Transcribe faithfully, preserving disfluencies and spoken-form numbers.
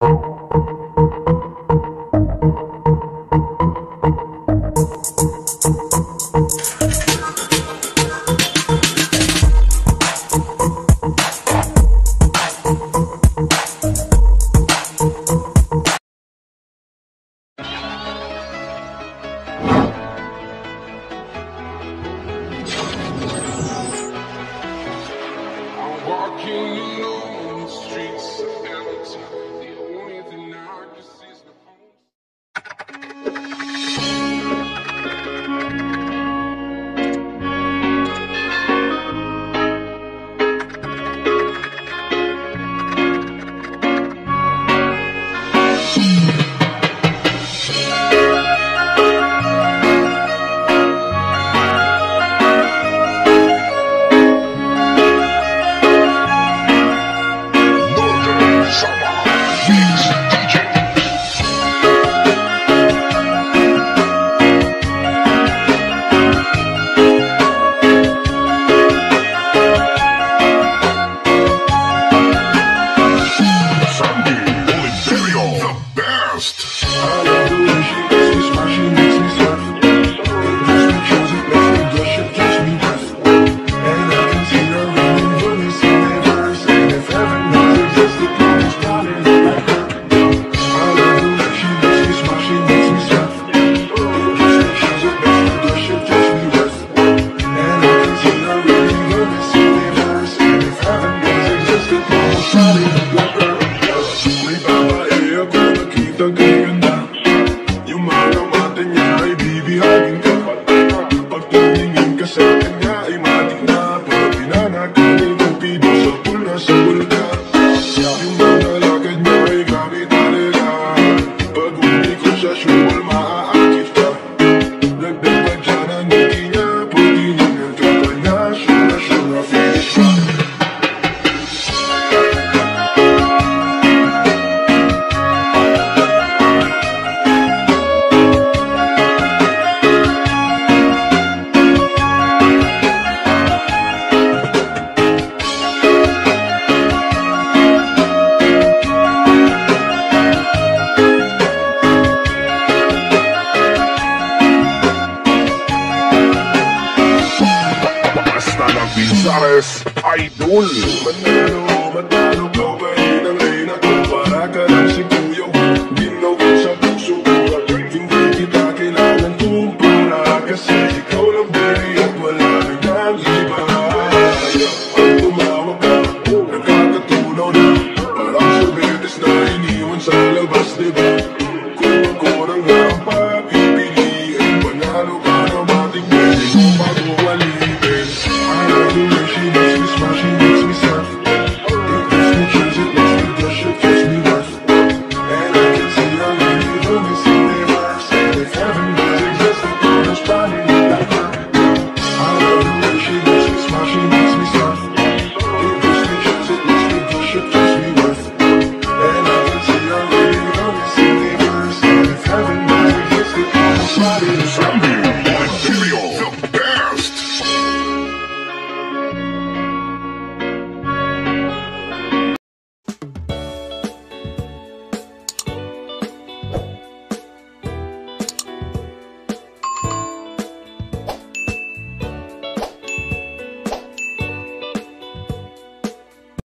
Walking alone, the streets are empty. The only thing I can see is the Gonzales Idol. Manalo, manalo, babae ng reyna ko. Para ka lang si Kuya, ginaw ko sa puso ko. Hindi kita kailangan kumpara, kasi ikaw lang baby at wala nang iba. Pag tumawag ka, nagkakatunaw na, parang sorbetes na iniwan sa labas, diba?